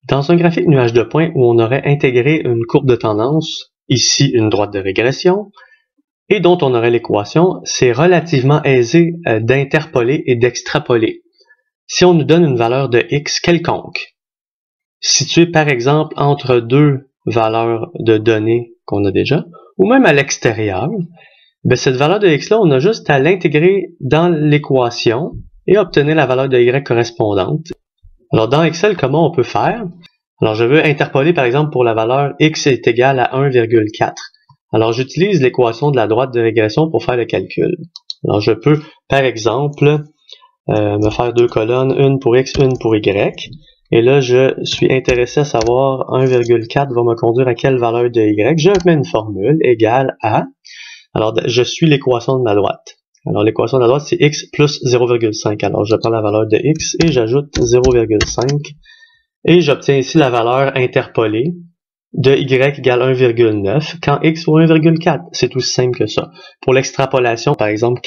Dans un graphique nuage de points où on aurait intégré une courbe de tendance, ici une droite de régression, et dont on aurait l'équation, c'est relativement aisé d'interpoler et d'extrapoler. Si on nous donne une valeur de x quelconque, située par exemple entre deux valeurs de données qu'on a déjà, ou même à l'extérieur, ben cette valeur de x là, on a juste à l'intégrer dans l'équation et obtenir la valeur de y correspondante. Alors dans Excel, comment on peut faire? Alors je veux interpoler par exemple pour la valeur x est égal à 1,4. Alors j'utilise l'équation de la droite de régression pour faire le calcul. Alors je peux par exemple me faire deux colonnes, une pour x, une pour y. Et là je suis intéressé à savoir 1,4 va me conduire à quelle valeur de y. Je mets une formule égale à, alors je suis l'équation de ma droite. Alors l'équation de la droite c'est x plus 0,5. Alors je prends la valeur de x et j'ajoute 0,5. Et j'obtiens ici la valeur interpolée de y égale 1,9 quand x vaut 1,4. C'est aussi simple que ça. Pour l'extrapolation, par exemple,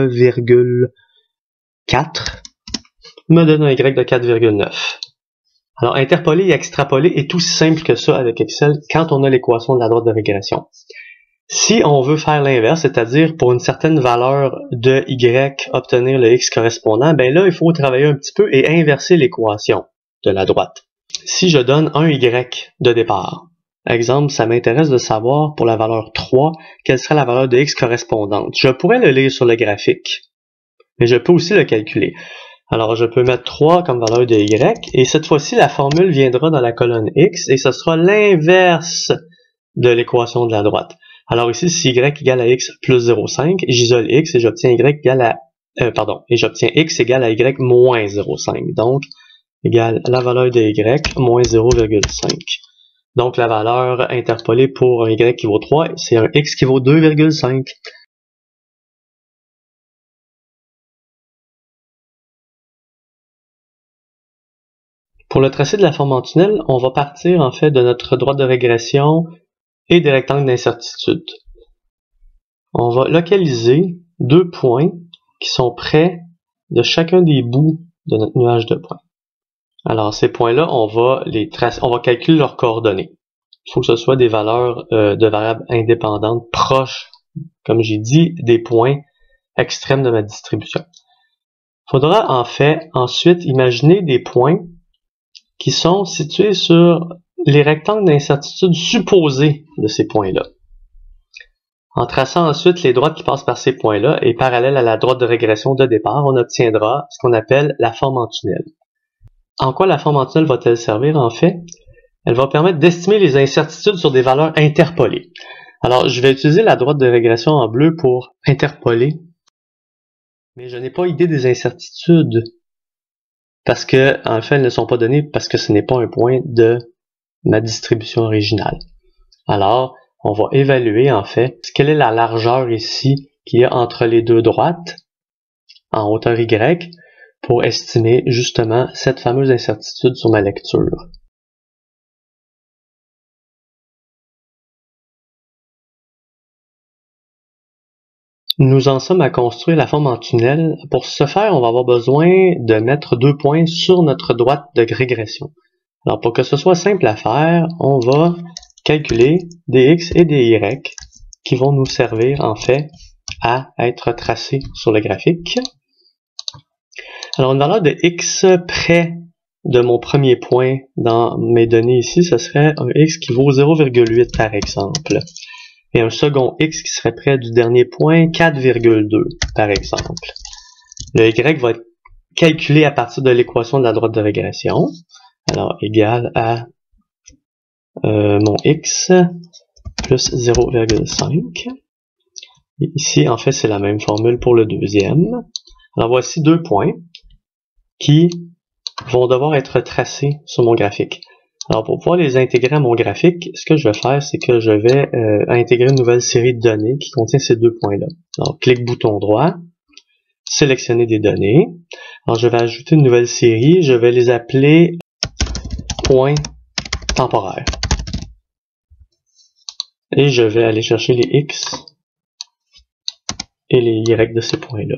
4,4 me donne un y de 4,9. Alors, interpoler et extrapoler est aussi simple que ça avec Excel quand on a l'équation de la droite de régression. Si on veut faire l'inverse, c'est-à-dire pour une certaine valeur de y obtenir le x correspondant, ben là, il faut travailler un petit peu et inverser l'équation de la droite. Si je donne un y de départ, exemple, ça m'intéresse de savoir pour la valeur 3, quelle serait la valeur de x correspondante. Je pourrais le lire sur le graphique, mais je peux aussi le calculer. Alors, je peux mettre 3 comme valeur de y, et cette fois-ci, la formule viendra dans la colonne x, et ce sera l'inverse de l'équation de la droite. Alors ici, si y égale à x plus 0,5, j'isole x et j'obtiens y égale à, j'obtiens x égale à y moins 0,5. Donc, égale la valeur de y moins 0,5. Donc, la valeur interpolée pour un y qui vaut 3, c'est un x qui vaut 2,5. Pour le tracé de la forme en tunnel, on va partir en fait de notre droite de régression et des rectangles d'incertitude. On va localiser deux points qui sont près de chacun des bouts de notre nuage de points. Alors, ces points-là, on va les tracer, on va calculer leurs coordonnées. Il faut que ce soit des valeurs de variables indépendantes proches, comme j'ai dit, des points extrêmes de ma distribution. Il faudra en fait ensuite imaginer des points qui sont situés sur les rectangles d'incertitude supposés de ces points-là. En traçant ensuite les droites qui passent par ces points-là et parallèles à la droite de régression de départ, on obtiendra ce qu'on appelle la forme en tunnel. En quoi la forme en tunnel va-t-elle servir en fait? Elle va permettre d'estimer les incertitudes sur des valeurs interpolées. Alors, je vais utiliser la droite de régression en bleu pour interpoler, mais je n'ai pas idée des incertitudes parce que, en fait, elles ne sont pas données parce que ce n'est pas un point de ma distribution originale. Alors, on va évaluer en fait quelle est la largeur ici qu'il y a entre les deux droites en hauteur y pour estimer justement cette fameuse incertitude sur ma lecture. Nous en sommes à construire la forme en tunnel. Pour ce faire, on va avoir besoin de mettre deux points sur notre droite de régression. Alors pour que ce soit simple à faire, on va calculer des x et des y qui vont nous servir en fait à être tracés sur le graphique. Alors une valeur de x près de mon premier point dans mes données ici, ce serait un x qui vaut 0,8 par exemple. Et un second x qui serait près du dernier point, 4,2 par exemple. Le y va être calculé à partir de l'équation de la droite de régression. Alors, égal à mon x plus 0,5. Ici, en fait, c'est la même formule pour le deuxième. Alors, voici deux points qui vont devoir être tracés sur mon graphique. Alors, pour pouvoir les intégrer à mon graphique, ce que je vais faire, c'est que je vais intégrer une nouvelle série de données qui contient ces deux points-là. Alors, clic bouton droit, sélectionner des données. Alors, je vais ajouter une nouvelle série. Je vais les appeler points temporaires. Et je vais aller chercher les X et les Y de ces points-là.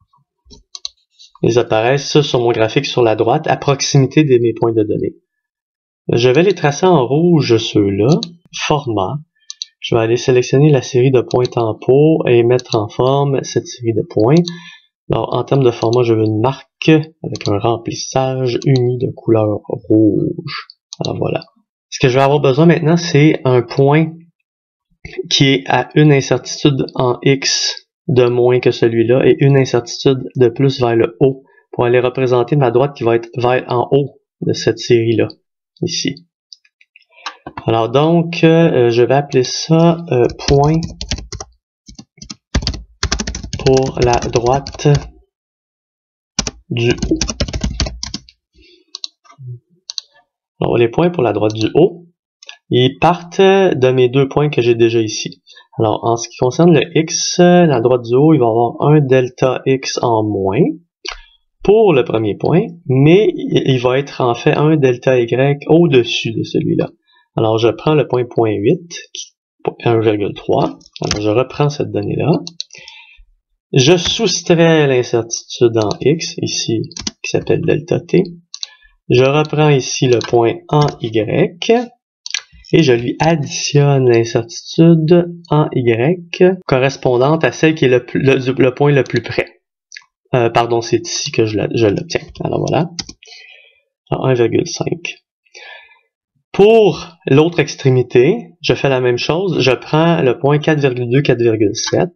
Ils apparaissent sur mon graphique sur la droite, à proximité de mes points de données. Je vais les tracer en rouge, ceux-là. Format. Je vais aller sélectionner la série de points tempo et mettre en forme cette série de points. Alors, en termes de format, je veux une marque avec un remplissage uni de couleur rouge. Alors voilà. Ce que je vais avoir besoin maintenant, c'est un point qui est à une incertitude en X de moins que celui-là et une incertitude de plus vers le haut pour aller représenter ma droite qui va être vers en haut de cette série-là, ici. Alors donc, je vais appeler ça point pour la droite du haut. Alors, les points pour la droite du haut, ils partent de mes deux points que j'ai déjà ici. Alors, en ce qui concerne le X, la droite du haut, il va y avoir un delta X en moins pour le premier point, mais il va être en fait un delta Y au-dessus de celui-là. Alors, je prends le point 0.8, 1,3. Alors, je reprends cette donnée-là. Je soustrais l'incertitude en X, ici, qui s'appelle delta T. Je reprends ici le point en Y. Et je lui additionne l'incertitude en Y correspondante à celle qui est le point le plus près. Pardon, c'est ici que je l'obtiens. Alors voilà. 1,5. Pour l'autre extrémité, je fais la même chose. Je prends le point 4,2, 4,7.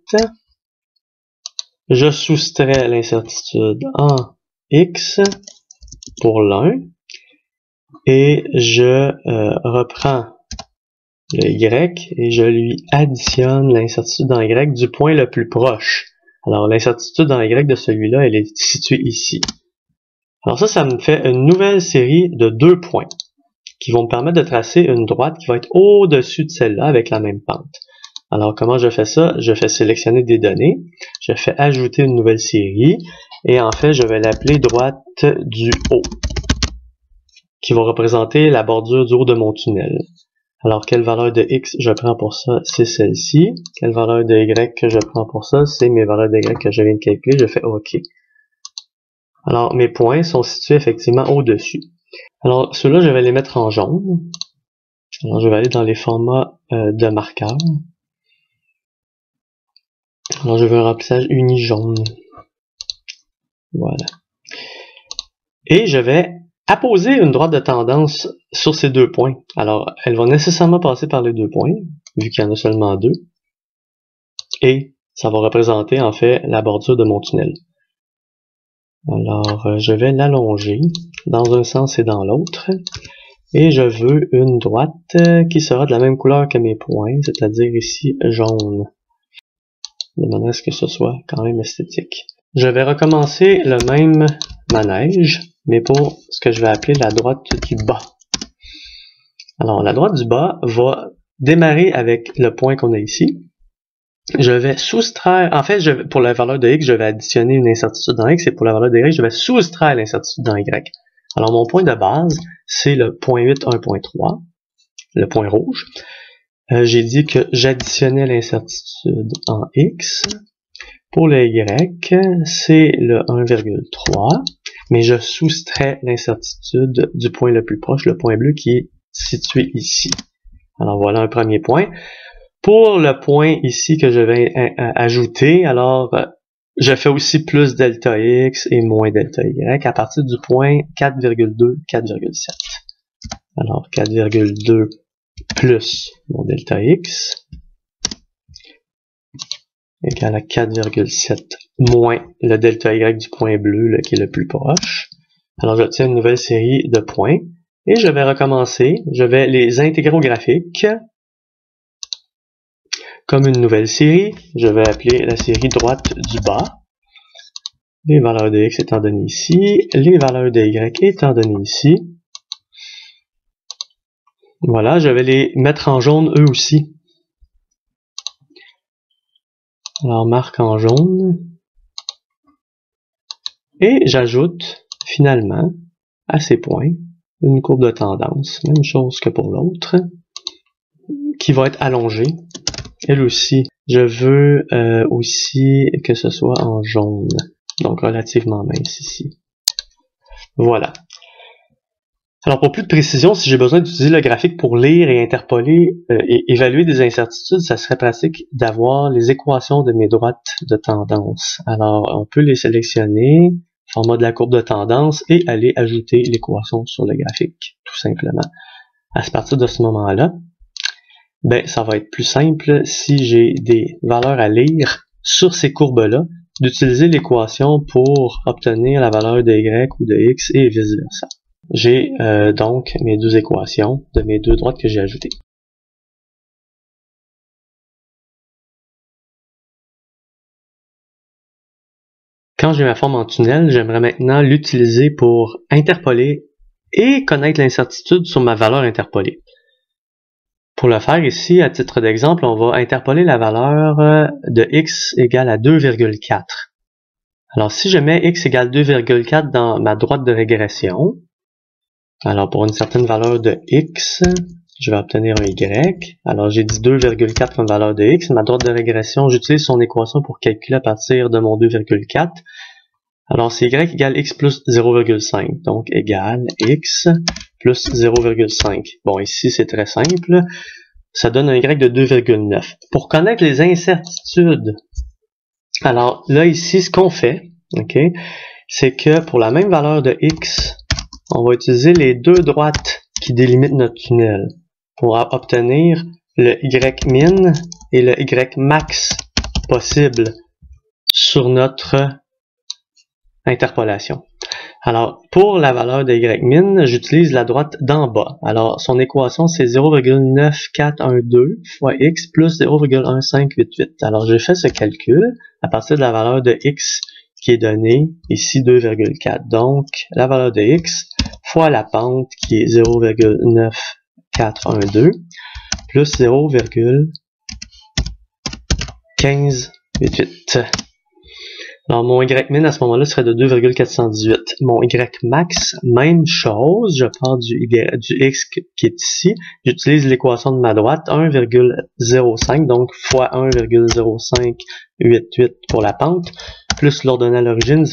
Je soustrais l'incertitude en X pour l'un. Et je reprends le Y et je lui additionne l'incertitude en Y du point le plus proche. Alors l'incertitude en Y de celui-là, elle est située ici. Alors ça me fait une nouvelle série de 2 points qui vont me permettre de tracer une droite qui va être au-dessus de celle-là avec la même pente. Alors comment je fais ça? Je fais sélectionner des données, je fais ajouter une nouvelle série et en fait je vais l'appeler droite du haut qui va représenter la bordure du haut de mon tunnel. Alors, quelle valeur de X je prends pour ça? C'est celle-ci. Quelle valeur de Y que je prends pour ça? C'est mes valeurs de Y que je viens de calculer. Je fais OK. Alors, mes points sont situés effectivement au-dessus. Alors, ceux-là, je vais les mettre en jaune. Alors, je vais aller dans les formats de marqueurs. Alors, je veux un remplissage uni jaune. Voilà. Et je vais apposer une droite de tendance sur ces 2 points. Alors, elle va nécessairement passer par les 2 points, vu qu'il y en a seulement 2. Et ça va représenter, en fait, la bordure de mon tunnel. Alors, je vais l'allonger dans un sens et dans l'autre. Et je veux une droite qui sera de la même couleur que mes points, c'est-à-dire ici, jaune. De manière à ce que ce soit quand même esthétique. Je vais recommencer le même manège, mais pour ce que je vais appeler la droite du bas. Alors, la droite du bas va démarrer avec le point qu'on a ici. Je vais soustraire, en fait, pour la valeur de X, je vais additionner une incertitude dans X, et pour la valeur de Y, je vais soustraire l'incertitude dans Y. Alors, mon point de base, c'est le point 8, 1.3, le point rouge. J'ai dit que j'additionnais l'incertitude en X. Pour le Y, c'est le 1,3, mais je soustrais l'incertitude du point le plus proche, le point bleu qui est situé ici. Alors voilà un premier point. Pour le point ici que je vais ajouter, alors je fais aussi plus delta X et moins delta Y à partir du point 4,2, 4,7. Alors 4,2 plus mon delta X égale à 4,7 moins le delta Y du point bleu là, qui est le plus proche. Alors j'obtiens une nouvelle série de points et je vais recommencer. Je vais les intégrer au graphique comme une nouvelle série. Je vais appeler la série droite du bas. Les valeurs de X étant données ici, les valeurs de Y étant données ici. Voilà, je vais les mettre en jaune eux aussi. Alors, marque en jaune. Et j'ajoute, finalement, à ces points, une courbe de tendance. Même chose que pour l'autre. Qui va être allongée. Elle aussi. Je veux aussi que ce soit en jaune. Donc, relativement mince ici. Voilà. Alors pour plus de précision, si j'ai besoin d'utiliser le graphique pour lire et interpoler et évaluer des incertitudes, ça serait pratique d'avoir les équations de mes droites de tendance. Alors on peut les sélectionner, format de la courbe de tendance, et aller ajouter l'équation sur le graphique, tout simplement. À partir de ce moment-là, ben ça va être plus simple si j'ai des valeurs à lire sur ces courbes-là, d'utiliser l'équation pour obtenir la valeur de y ou de x et vice-versa. J'ai donc mes deux équations de mes deux droites que j'ai ajoutées. Quand j'ai ma forme en tunnel, j'aimerais maintenant l'utiliser pour interpoler et connaître l'incertitude sur ma valeur interpolée. Pour le faire ici, à titre d'exemple, on va interpoler la valeur de x égale à 2,4. Alors si je mets x égale 2,4 dans ma droite de régression, alors pour une certaine valeur de x, je vais obtenir un y. Alors j'ai dit 2,4 comme valeur de x. Ma droite de régression, j'utilise son équation pour calculer à partir de mon 2,4. Alors c'est y égale x plus 0,5. Donc égale x plus 0,5. Bon, ici c'est très simple. Ça donne un y de 2,9. Pour connaître les incertitudes, alors là ici ce qu'on fait, c'est que pour la même valeur de x, on va utiliser les deux droites qui délimitent notre tunnel pour obtenir le y min et le y max possible sur notre interpolation. Alors, pour la valeur de y min, j'utilise la droite d'en bas. Alors, son équation, c'est 0,9412 fois x plus 0,1588. Alors, j'ai fait ce calcul à partir de la valeur de x qui est donnée ici 2,4. Donc, la valeur de x fois la pente qui est 0,9412 plus 0,1588. Alors, mon y min à ce moment-là serait de 2,418. Mon y max, même chose, je pars du x qui est ici. J'utilise l'équation de ma droite, 1,05, donc fois 1,0588 pour la pente, plus l'ordonnée à l'origine,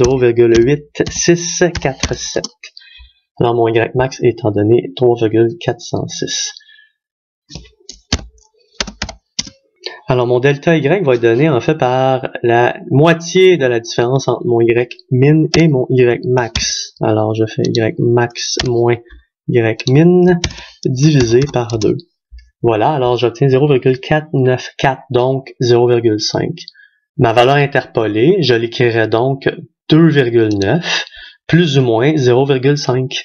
0,8647. Alors, mon y max étant donné 3,406. Alors, mon delta y va être donné en fait par la moitié de la différence entre mon y min et mon y max. Alors, je fais y max moins y min divisé par 2. Voilà, alors j'obtiens 0,494, donc 0,5. Ma valeur interpolée, je l'écrirai donc 2,9 plus ou moins 0,5.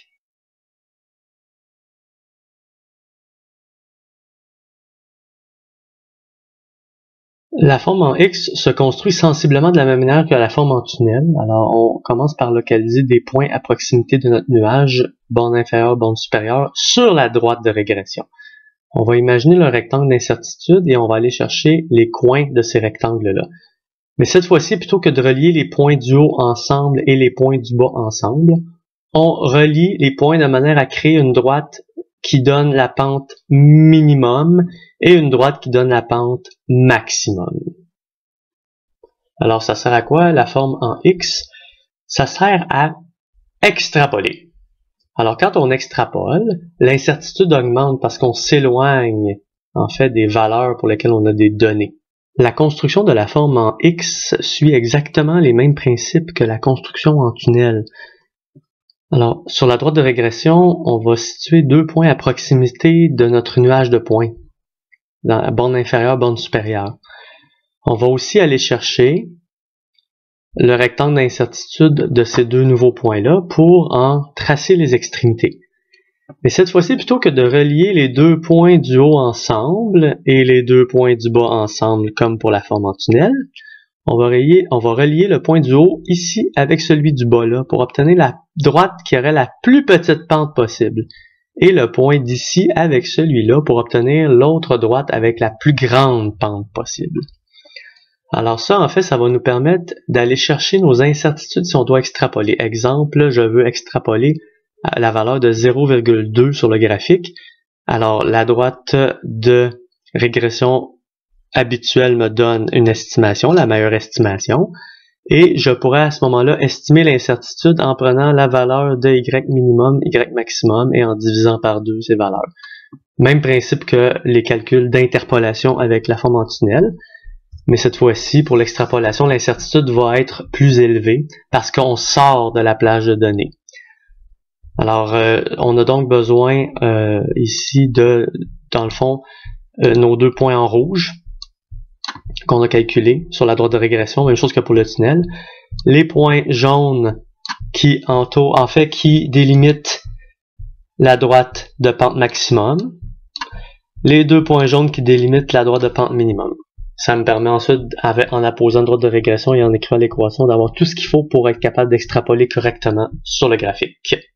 La forme en X se construit sensiblement de la même manière que la forme en tunnel. Alors, on commence par localiser des points à proximité de notre nuage, borne inférieure, borne supérieure, sur la droite de régression. On va imaginer le rectangle d'incertitude et on va aller chercher les coins de ces rectangles-là. Mais cette fois-ci, plutôt que de relier les points du haut ensemble et les points du bas ensemble, on relie les points de manière à créer une droite qui donne la pente minimum et une droite qui donne la pente maximum. Alors, ça sert à quoi la forme en X? Ça sert à extrapoler. Alors, quand on extrapole, l'incertitude augmente parce qu'on s'éloigne, en fait, des valeurs pour lesquelles on a des données. La construction de la forme en X suit exactement les mêmes principes que la construction en tunnel. Alors, sur la droite de régression, on va situer deux points à proximité de notre nuage de points, dans la borne inférieure, borne supérieure. On va aussi aller chercher le rectangle d'incertitude de ces deux nouveaux points-là pour en tracer les extrémités. Mais cette fois-ci, plutôt que de relier les deux points du haut ensemble et les deux points du bas ensemble, comme pour la forme en tunnel, on va relier le point du haut ici avec celui du bas là pour obtenir la droite qui aurait la plus petite pente possible. Et le point d'ici avec celui-là pour obtenir l'autre droite avec la plus grande pente possible. Alors ça, en fait, ça va nous permettre d'aller chercher nos incertitudes si on doit extrapoler. Exemple, je veux extrapoler la valeur de 0,2 sur le graphique. Alors, la droite de régression habituelle me donne une estimation, la meilleure estimation. Et je pourrais à ce moment-là estimer l'incertitude en prenant la valeur de y minimum, y maximum et en divisant par 2 ces valeurs. Même principe que les calculs d'interpolation avec la forme en tunnel. Mais cette fois-ci, pour l'extrapolation, l'incertitude va être plus élevée parce qu'on sort de la plage de données. Alors, on a donc besoin ici de, dans le fond, nos 2 points en rouge qu'on a calculés sur la droite de régression, même chose que pour le tunnel. Les points jaunes qui entourent, en fait, qui délimitent la droite de pente maximum. Les 2 points jaunes qui délimitent la droite de pente minimum. Ça me permet ensuite, en apposant une droite de régression et en écrivant l'équation, d'avoir tout ce qu'il faut pour être capable d'extrapoler correctement sur le graphique.